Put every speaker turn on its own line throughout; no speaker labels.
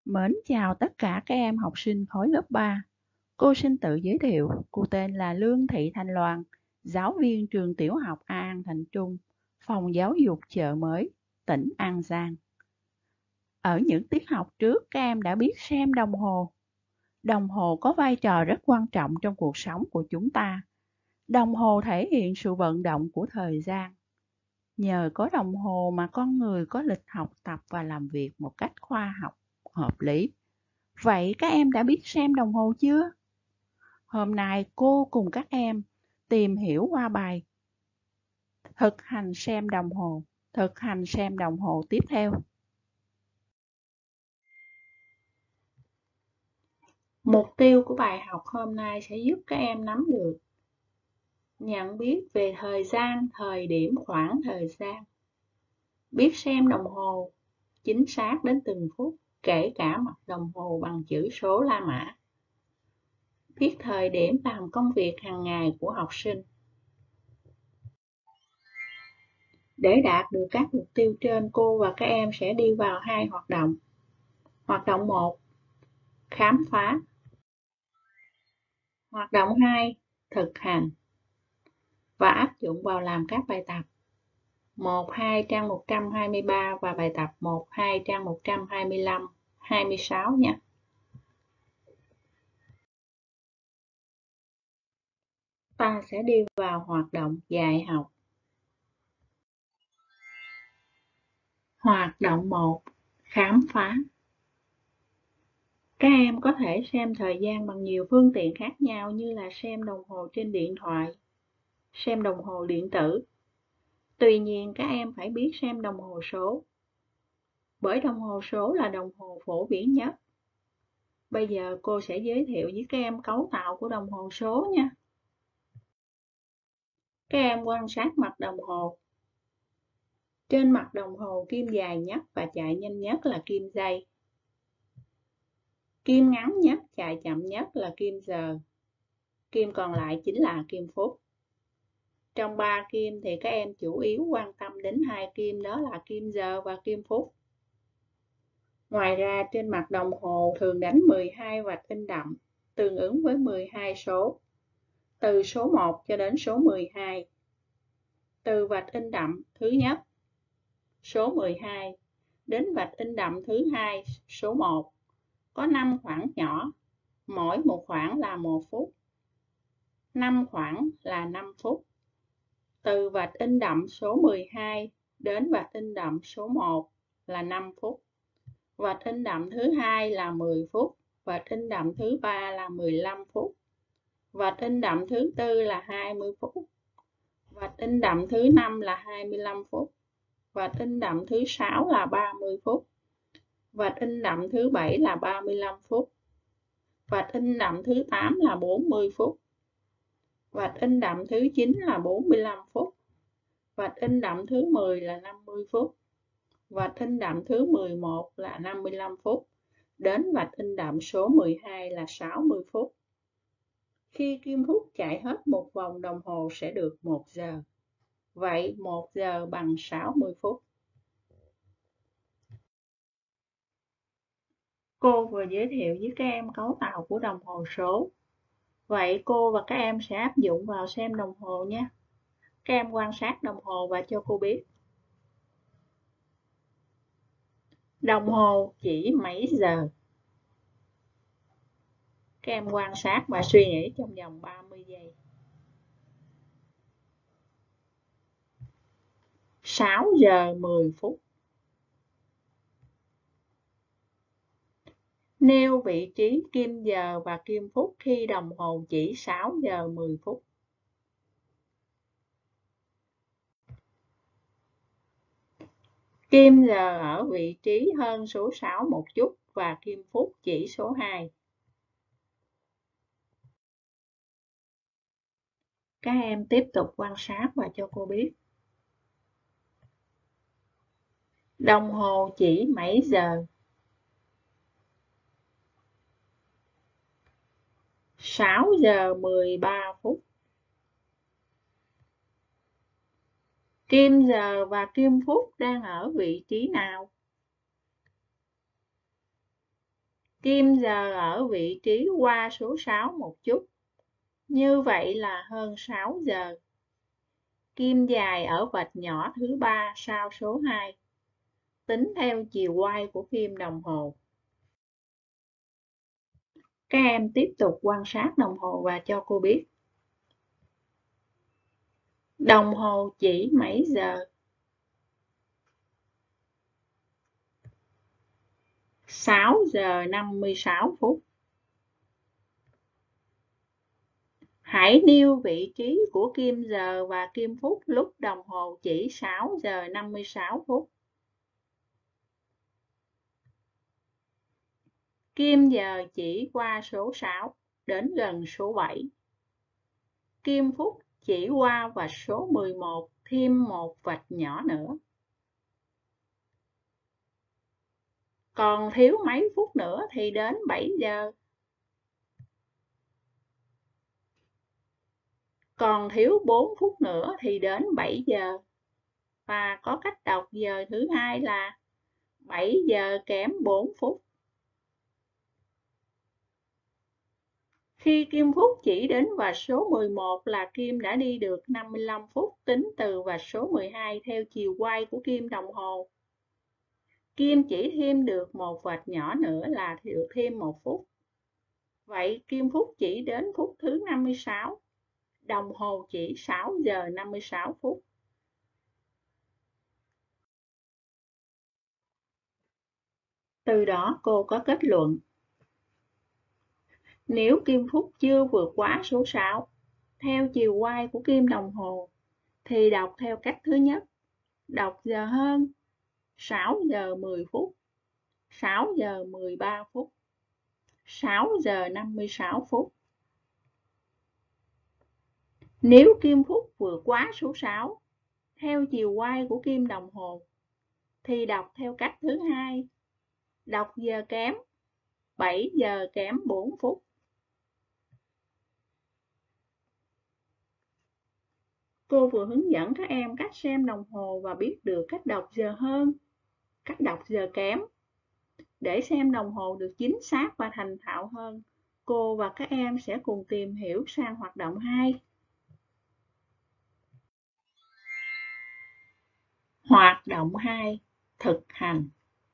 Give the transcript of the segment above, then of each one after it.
Mến chào tất cả các em học sinh khối lớp 3. Cô xin tự giới thiệu, cô tên là Lương Thị Thanh Loan, giáo viên trường tiểu học An Thành Trung, phòng giáo dục Chợ Mới, tỉnh An Giang. Ở những tiết học trước, các em đã biết xem đồng hồ. Đồng hồ có vai trò rất quan trọng trong cuộc sống của chúng ta. Đồng hồ thể hiện sự vận động của thời gian. Nhờ có đồng hồ mà con người có lịch học tập và làm việc một cách khoa học, hợp lý. Vậy các em đã biết xem đồng hồ chưa? Hôm nay cô cùng các em tìm hiểu qua bài thực hành xem đồng hồ tiếp theo. Mục tiêu của bài học hôm nay sẽ giúp các em nắm được, nhận biết về thời gian, thời điểm, khoảng thời gian. Biết xem đồng hồ chính xác đến từng phút, kể cả mặt đồng hồ bằng chữ số La Mã. Biết thời điểm làm công việc hàng ngày của học sinh. Để đạt được các mục tiêu trên, cô và các em sẽ đi vào 2 hoạt động. Hoạt động 1, khám phá. Hoạt động 2, thực hành và áp dụng vào làm các bài tập 1-2 trang 123 và bài tập 1-2 trang 125, 26 nhé. Ta sẽ đi vào hoạt động dạy học. Hoạt động 1, khám phá. Các em có thể xem thời gian bằng nhiều phương tiện khác nhau như là xem đồng hồ trên điện thoại, xem đồng hồ điện tử. Tuy nhiên, các em phải biết xem đồng hồ số, bởi đồng hồ số là đồng hồ phổ biến nhất. Bây giờ cô sẽ giới thiệu với các em cấu tạo của đồng hồ số nha. Các em quan sát mặt đồng hồ. Trên mặt đồng hồ, kim dài nhất và chạy nhanh nhất là kim giây. Kim ngắn nhất, chạy chậm nhất là kim giờ. Kim còn lại chính là kim phút. Trong 3 kim thì các em chủ yếu quan tâm đến 2 kim, đó là kim giờ và kim phút. Ngoài ra, trên mặt đồng hồ thường đánh 12 vạch in đậm, tương ứng với 12 số, từ số 1 cho đến số 12. Từ vạch in đậm thứ nhất, số 12, đến vạch in đậm thứ hai, số 1, có 5 khoảng nhỏ, mỗi một khoảng là 1 phút. 5 khoảng là 5 phút. Từ vạch in đậm số 12 đến vạch in đậm số 1 là 5 phút. Vạch in đậm thứ hai là 10 phút. Vạch in đậm thứ ba là 15 phút. Vạch in đậm thứ tư là 20 phút. Vạch in đậm thứ 5 là 25 phút. Vạch in đậm thứ 6 là 30 phút. Vạch in đậm thứ 7 là 35 phút. Vạch in đậm thứ 8 là 40 phút. Vạch in đậm thứ 9 là 45 phút. Vạch in đậm thứ 10 là 50 phút. Vạch in đậm thứ 11 là 55 phút. Đến vạch in đậm số 12 là 60 phút. Khi kim phút chạy hết một vòng đồng hồ sẽ được 1 giờ. Vậy 1 giờ bằng 60 phút. Cô vừa giới thiệu với các em cấu tạo của đồng hồ số. Vậy cô và các em sẽ áp dụng vào xem đồng hồ nhé. Các em quan sát đồng hồ và cho cô biết. Đồng hồ chỉ mấy giờ? Các em quan sát và suy nghĩ trong vòng 30 giây. 6 giờ 10 phút. Nêu vị trí kim giờ và kim phút khi đồng hồ chỉ 6 giờ 10 phút. Kim giờ ở vị trí hơn số 6 một chút và kim phút chỉ số 2. Các em tiếp tục quan sát và cho cô biết. Đồng hồ chỉ mấy giờ? 6 giờ 13 phút. Kim giờ và kim phút đang ở vị trí nào? Kim giờ ở vị trí qua số 6 một chút. Như vậy là hơn 6 giờ. Kim dài ở vạch nhỏ thứ 3 sau số 2. Tính theo chiều quay của kim đồng hồ. Các em tiếp tục quan sát đồng hồ và cho cô biết. Đồng hồ chỉ mấy giờ? 6 giờ 56 phút. Hãy nêu vị trí của kim giờ và kim phút lúc đồng hồ chỉ 6 giờ 56 phút. Kim giờ chỉ qua số 6 đến gần số 7. Kim phút chỉ qua vạch số 11 thêm một vạch nhỏ nữa. Còn thiếu mấy phút nữa thì đến 7 giờ. Còn thiếu 4 phút nữa thì đến 7 giờ. Và có cách đọc giờ thứ hai là 7 giờ kém 4 phút. Khi kim phút chỉ đến vạch số 11 là kim đã đi được 55 phút tính từ vạch số 12 theo chiều quay của kim đồng hồ. Kim chỉ thêm được một vạch nhỏ nữa là được thêm 1 phút. Vậy kim phút chỉ đến phút thứ 56. Đồng hồ chỉ 6 giờ 56 phút. Từ đó cô có kết luận. Nếu kim phút chưa vượt quá số 6, theo chiều quay của kim đồng hồ, thì đọc theo cách thứ nhất. Đọc giờ hơn 6 giờ 10 phút, 6 giờ 13 phút, 6 giờ 56 phút. Nếu kim phút vượt quá số 6, theo chiều quay của kim đồng hồ, thì đọc theo cách thứ hai. Đọc giờ kém 7 giờ kém 4 phút. Cô vừa hướng dẫn các em cách xem đồng hồ và biết được cách đọc giờ hơn, cách đọc giờ kém. Để xem đồng hồ được chính xác và thành thạo hơn, cô và các em sẽ cùng tìm hiểu sang hoạt động 2. Hoạt động 2. Thực hành.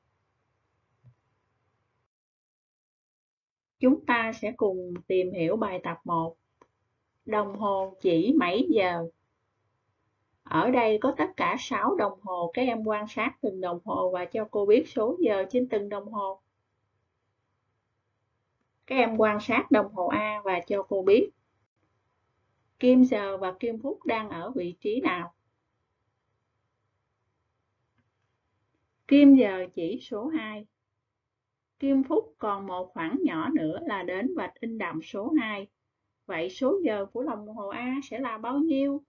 Chúng ta sẽ cùng tìm hiểu bài tập 1. Đồng hồ chỉ mấy giờ? Ở đây có tất cả 6 đồng hồ, các em quan sát từng đồng hồ và cho cô biết số giờ trên từng đồng hồ. Các em quan sát đồng hồ A và cho cô biết kim giờ và kim phút đang ở vị trí nào. Kim giờ chỉ số 2. Kim phút còn một khoảng nhỏ nữa là đến vạch in đậm số 2. Vậy số giờ của đồng hồ A sẽ là bao nhiêu?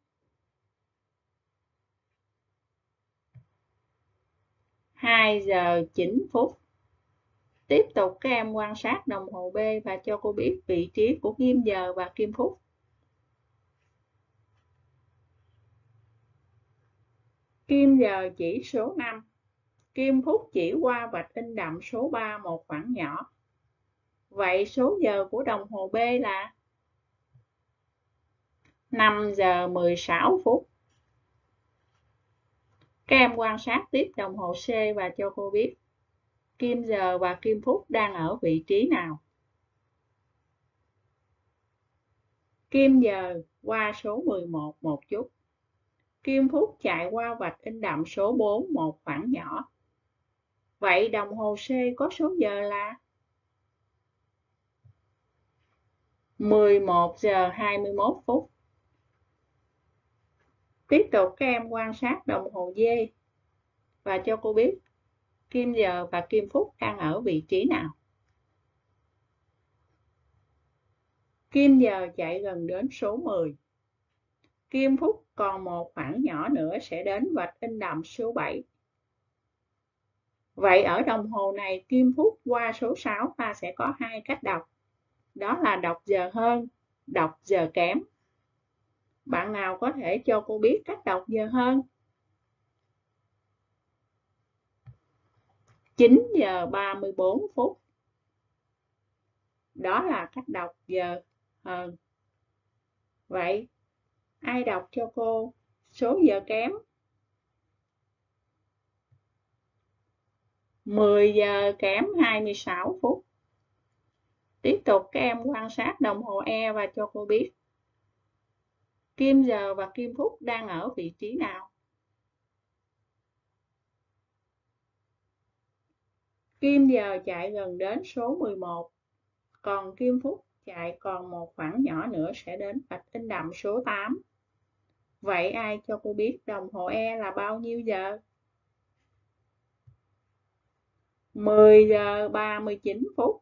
2 giờ 9 phút. Tiếp tục các em quan sát đồng hồ B và cho cô biết vị trí của kim giờ và kim phút. Kim giờ chỉ số 5. Kim phút chỉ qua vạch in đậm số 3 một khoảng nhỏ. Vậy số giờ của đồng hồ B là 5 giờ 16 phút. Các em quan sát tiếp đồng hồ C và cho cô biết kim giờ và kim phút đang ở vị trí nào. Kim giờ qua số 11 một chút. Kim phút chạy qua vạch in đậm số 4 một khoảng nhỏ. Vậy đồng hồ C có số giờ là 11 giờ 21 phút. Tiếp tục các em quan sát đồng hồ D và cho cô biết kim giờ và kim phút đang ở vị trí nào. Kim giờ chạy gần đến số 10. Kim phút còn một khoảng nhỏ nữa sẽ đến vạch in đậm số 7. Vậy ở đồng hồ này kim phút qua số 6 ta sẽ có hai cách đọc. Đó là đọc giờ hơn, đọc giờ kém. Bạn nào có thể cho cô biết cách đọc giờ hơn? 9 giờ 34 phút. Đó là cách đọc giờ hơn. Vậy, ai đọc cho cô số giờ kém? 10 giờ kém 26 phút. Tiếp tục các em quan sát đồng hồ E và cho cô biết kim giờ và kim phút đang ở vị trí nào. Kim giờ chạy gần đến số 11, còn kim phút chạy còn một khoảng nhỏ nữa sẽ đến vạch in đậm số 8. Vậy ai cho cô biết đồng hồ E là bao nhiêu giờ? 10 giờ 39 phút.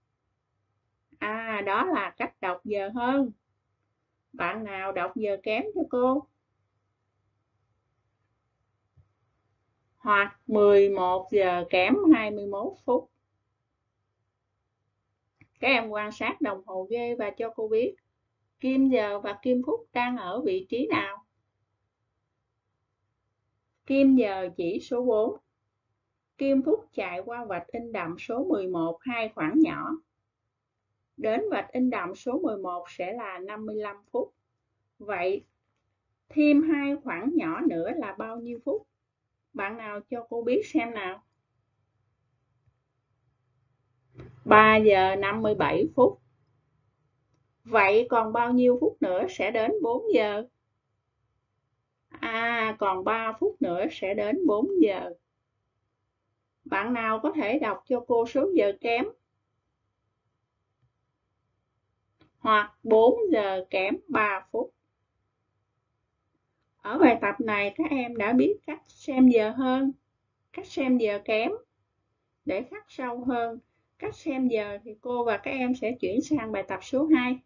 Đó là cách đọc giờ hơn. Bạn nào đọc giờ kém cho cô? Hoặc 11 giờ kém 21 phút. Các em quan sát đồng hồ G và cho cô biết kim giờ và kim phút đang ở vị trí nào. Kim giờ chỉ số 4. Kim phút chạy qua vạch in đậm số 11 hai khoảng nhỏ. Đến vạch in đậm số 11 sẽ là 55 phút. Vậy, thêm hai khoảng nhỏ nữa là bao nhiêu phút? Bạn nào cho cô biết xem nào. 3 giờ 57 phút. Vậy còn bao nhiêu phút nữa sẽ đến 4 giờ? Còn 3 phút nữa sẽ đến 4 giờ. Bạn nào có thể đọc cho cô số giờ kém? Hoặc 4 giờ kém 3 phút. Ở bài tập này các em đã biết cách xem giờ hơn, cách xem giờ kém. Để khắc sâu hơn cách xem giờ thì cô và các em sẽ chuyển sang bài tập số 2.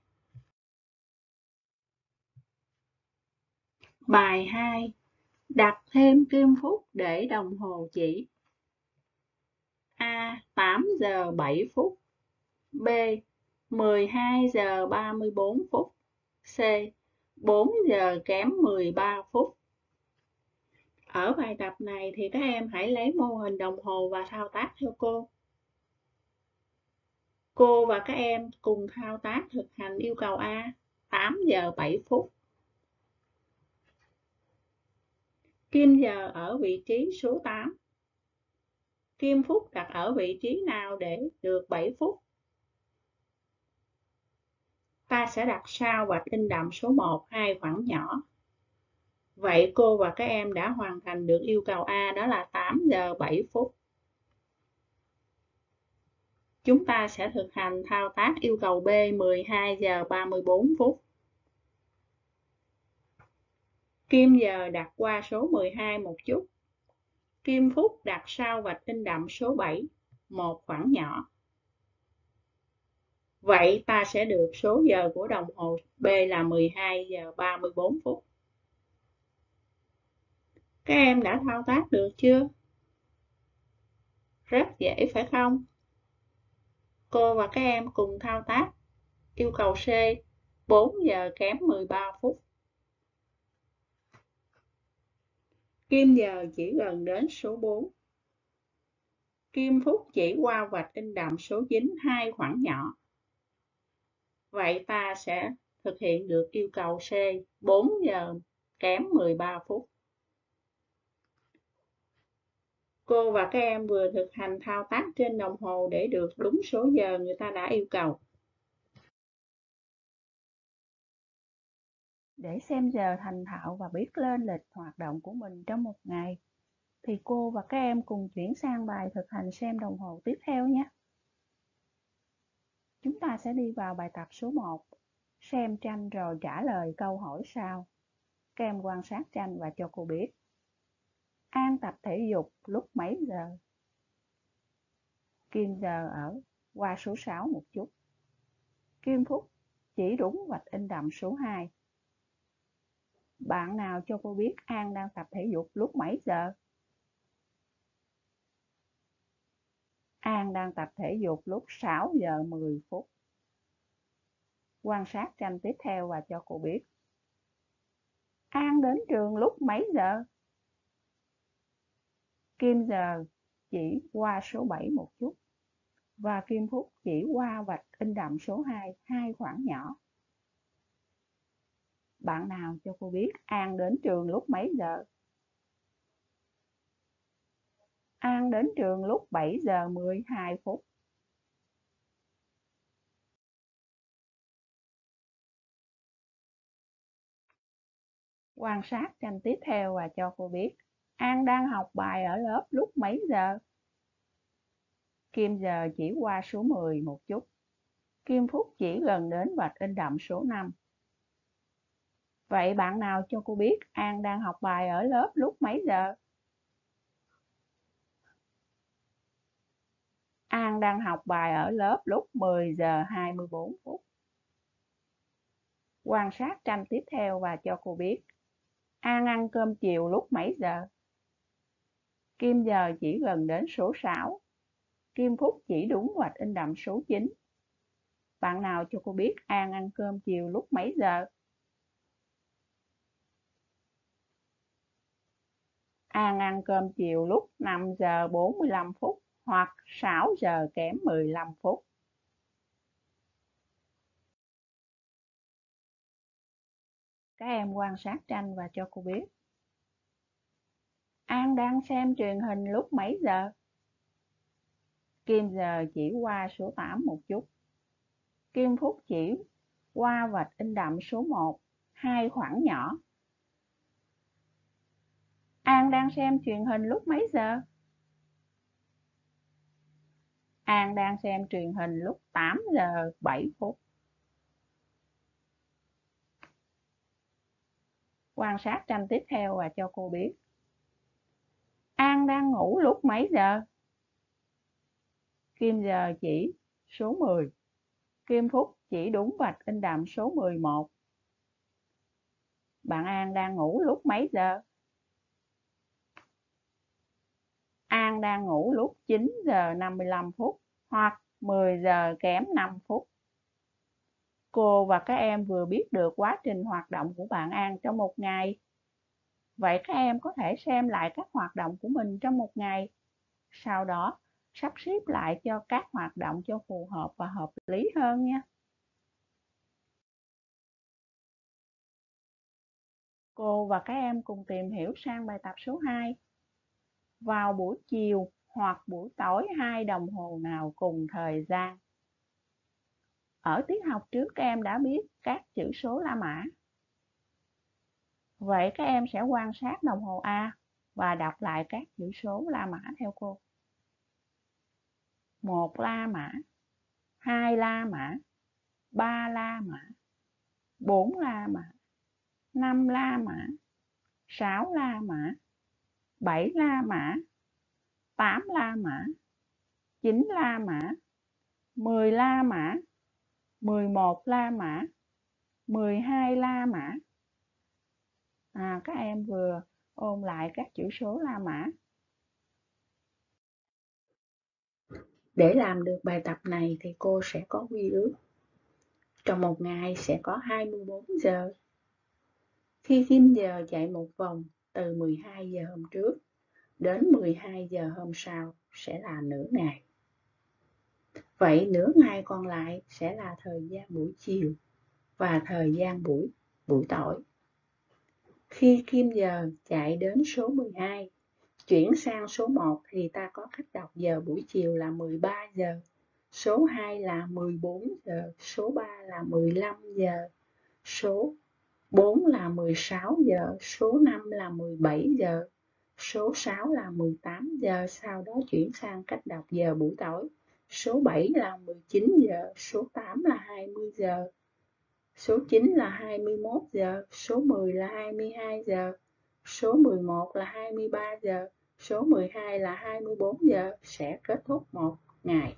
Bài 2. Đặt thêm kim phút để đồng hồ chỉ. A. 8 giờ 7 phút. B. 12 giờ 34 phút. C. 4 giờ kém 13 phút. Ở bài tập này thì các em hãy lấy mô hình đồng hồ và thao tác theo cô. Cô và các em cùng thao tác thực hành yêu cầu A. 8 giờ 7 phút. Kim giờ ở vị trí số 8. Kim phút đặt ở vị trí nào để được 7 phút? Ta sẽ đặt sau vạch in đậm số 1 hai khoảng nhỏ. Vậy cô và các em đã hoàn thành được yêu cầu A, đó là 8 giờ 7 phút. Chúng ta sẽ thực hành thao tác yêu cầu B 12 giờ 34 phút. Kim giờ đặt qua số 12 một chút. Kim phút đặt sau vạch in đậm số 7, một khoảng nhỏ. Vậy ta sẽ được số giờ của đồng hồ B là 12 giờ 34 phút. Các em đã thao tác được chưa? Rất dễ phải không? Cô và các em cùng thao tác yêu cầu C 4 giờ kém 13 phút. Kim giờ chỉ gần đến số 4. Kim phút chỉ qua vạch in đậm số 9 hai khoảng nhỏ. Vậy ta sẽ thực hiện được yêu cầu C 4 giờ kém 13 phút. Cô và các em vừa thực hành thao tác trên đồng hồ để được đúng số giờ người ta đã yêu cầu. Để xem giờ thành thạo và biết lên lịch hoạt động của mình trong một ngày, thì cô và các em cùng chuyển sang bài thực hành xem đồng hồ tiếp theo nhé. Chúng ta sẽ đi vào bài tập số 1, xem tranh rồi trả lời câu hỏi sau. Các em quan sát tranh và cho cô biết. An tập thể dục lúc mấy giờ? Kim giờ ở qua số 6 một chút. Kim phút chỉ đúng vạch in đậm số 2. Bạn nào cho cô biết An đang tập thể dục lúc mấy giờ? An đang tập thể dục lúc 6 giờ 10 phút. Quan sát tranh tiếp theo và cho cô biết. An đến trường lúc mấy giờ? Kim giờ chỉ qua số 7 một chút. và kim phúc chỉ qua vạch in đậm số 2, hai khoảng nhỏ. Bạn nào cho cô biết An đến trường lúc mấy giờ? An đến trường lúc 7 giờ 12 phút. Quan sát tranh tiếp theo và cho cô biết An đang học bài ở lớp lúc mấy giờ? Kim giờ chỉ qua số 10 một chút. Kim phúc chỉ gần đến vạch in đậm số 5. Vậy bạn nào cho cô biết An đang học bài ở lớp lúc mấy giờ? An đang học bài ở lớp lúc 10 giờ 24 phút. Quan sát tranh tiếp theo và cho cô biết An ăn cơm chiều lúc mấy giờ? Kim giờ chỉ gần đến số 6. Kim phúc chỉ đúng vạch in đậm số 9. Bạn nào cho cô biết An ăn cơm chiều lúc mấy giờ? An ăn cơm chiều lúc 5 giờ 45 phút hoặc 6 giờ kém 15 phút. Các em quan sát tranh và cho cô biết An đang xem truyền hình lúc mấy giờ? Kim giờ chỉ qua số 8 một chút. Kim phúc chỉ qua vạch in đậm số 1, hai khoảng nhỏ. An đang xem truyền hình lúc mấy giờ? An đang xem truyền hình lúc 8 giờ 7 phút. Quan sát tranh tiếp theo và cho cô biết An đang ngủ lúc mấy giờ? Kim giờ chỉ số 10. Kim phúc chỉ đúng vạch in đậm số 11. Bạn An đang ngủ lúc mấy giờ? An đang ngủ lúc 9 giờ 55 phút hoặc 10 giờ kém 5 phút. Cô và các em vừa biết được quá trình hoạt động của bạn An trong một ngày. Vậy các em có thể xem lại các hoạt động của mình trong một ngày. Sau đó, sắp xếp lại cho các hoạt động cho phù hợp và hợp lý hơn nha. Cô và các em cùng tìm hiểu sang bài tập số 2. Vào buổi chiều hoặc buổi tối 2 đồng hồ nào cùng thời gian. Ở tiết học trước các em đã biết các chữ số La Mã. Vậy các em sẽ quan sát đồng hồ A và đọc lại các chữ số La Mã theo cô. 1 La Mã, 2 La Mã, 3 La Mã, 4 La Mã, 5 La Mã, 6 La Mã, 7 La Mã, 8 La Mã, 9 La Mã, 10 La Mã, 11 La Mã, 12 La Mã. Các em vừa ôn lại các chữ số La Mã. Để làm được bài tập này thì cô sẽ có quy ước. Trong một ngày sẽ có 24 giờ. Khi kim giờ chạy một vòng từ 12 giờ hôm trước đến 12 giờ hôm sau sẽ là nửa ngày. Vậy nửa ngày còn lại sẽ là thời gian buổi chiều và thời gian buổi tối. Khi kim giờ chạy đến số 12, chuyển sang số 1 thì ta có cách đọc giờ buổi chiều là 13 giờ, số 2 là 14 giờ, số 3 là 15 giờ, số 4 là 16 giờ, số 5 là 17 giờ, số 6 là 18 giờ, sau đó chuyển sang cách đọc giờ buổi tối. Số 7 là 19 giờ, số 8 là 20 giờ, số 9 là 21 giờ, số 10 là 22 giờ, số 11 là 23 giờ, số 12 là 24 giờ, sẽ kết thúc một ngày.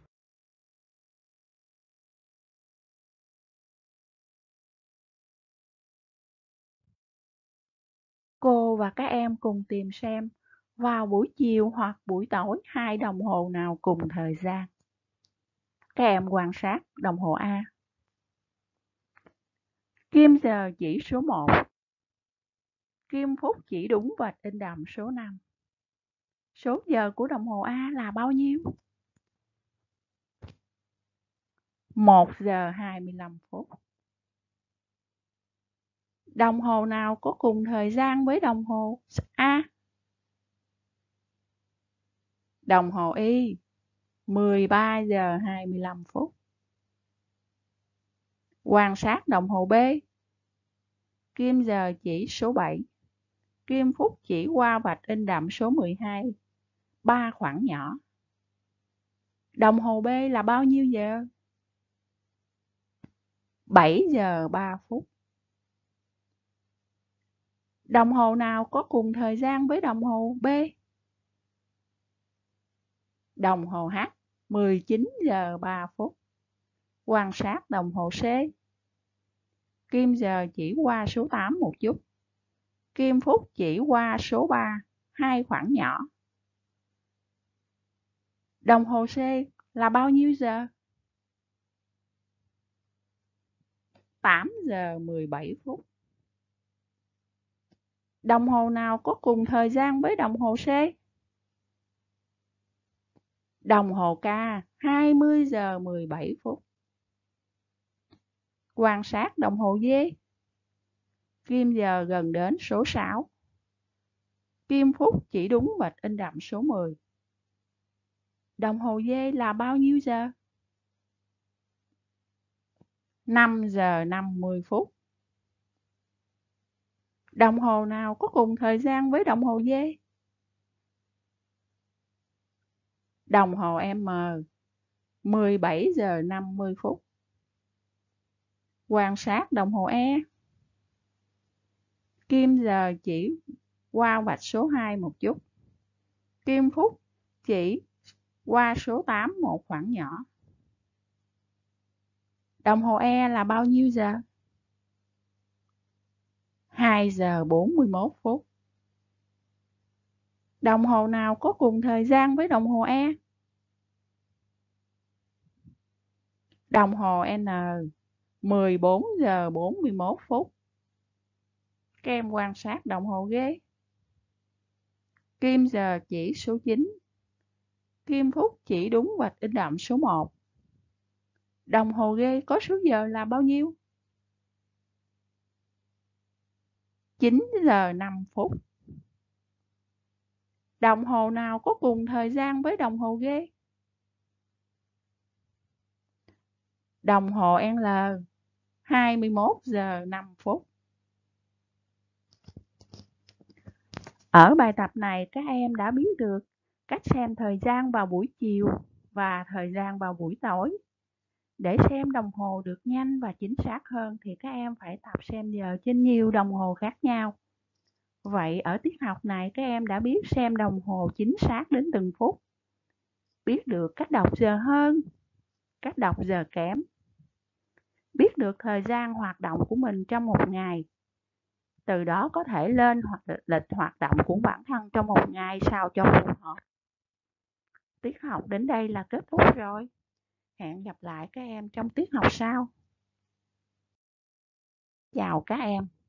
Cô và các em cùng tìm xem vào buổi chiều hoặc buổi tối 2 đồng hồ nào cùng thời gian. Các em quan sát đồng hồ A. Kim giờ chỉ số 1. Kim phút chỉ đúng vạch in đậm số 5. Số giờ của đồng hồ A là bao nhiêu? 1 giờ 25 phút. Đồng hồ nào có cùng thời gian với đồng hồ A? Đồng hồ Y, 13 giờ 25 phút. Quan sát đồng hồ B. Kim giờ chỉ số 7. Kim phút chỉ qua vạch in đậm số 12. 3 khoảng nhỏ. Đồng hồ B là bao nhiêu giờ? 7 giờ 3 phút. Đồng hồ nào có cùng thời gian với đồng hồ B? Đồng hồ H, 19 giờ 3 phút. Quan sát đồng hồ C. Kim giờ chỉ qua số 8 một chút. Kim phút chỉ qua số 3, 2 khoảng nhỏ. Đồng hồ C là bao nhiêu giờ? 8 giờ 17 phút. Đồng hồ nào có cùng thời gian với đồng hồ C? Đồng hồ K, 20 giờ 17 phút. Quan sát đồng hồ D. Kim giờ gần đến số 6. Kim phút chỉ đúng vạch in đậm số 10. Đồng hồ D là bao nhiêu giờ? 5 giờ 50 phút. Đồng hồ nào có cùng thời gian với đồng hồ D? Đồng hồ M, 17 giờ 50 phút. Quan sát đồng hồ E. Kim giờ chỉ qua vạch số 2 một chút. Kim phút chỉ qua số 8 một khoảng nhỏ. Đồng hồ E là bao nhiêu giờ? 2 giờ 41 phút. Đồng hồ nào có cùng thời gian với đồng hồ E? Đồng hồ N, 14 giờ 41 phút. Các em quan sát đồng hồ G. Kim giờ chỉ số 9. Kim phút chỉ đúng vạch in đậm số 1. Đồng hồ G có số giờ là bao nhiêu? 9 giờ 5 phút. Đồng hồ nào có cùng thời gian với đồng hồ G? Đồng hồ L, 21 giờ 5 phút. Ở bài tập này các em đã biết được cách xem thời gian vào buổi chiều và thời gian vào buổi tối. Để xem đồng hồ được nhanh và chính xác hơn thì các em phải tập xem giờ trên nhiều đồng hồ khác nhau. Vậy ở tiết học này các em đã biết xem đồng hồ chính xác đến từng phút, biết được cách đọc giờ hơn, cách đọc giờ kém, biết được thời gian hoạt động của mình trong một ngày. Từ đó có thể lên lịch hoạt động của bản thân trong một ngày sao cho phù hợp. Tiết học đến đây là kết thúc rồi. Hẹn gặp lại các em trong tiết học sau. Chào các em.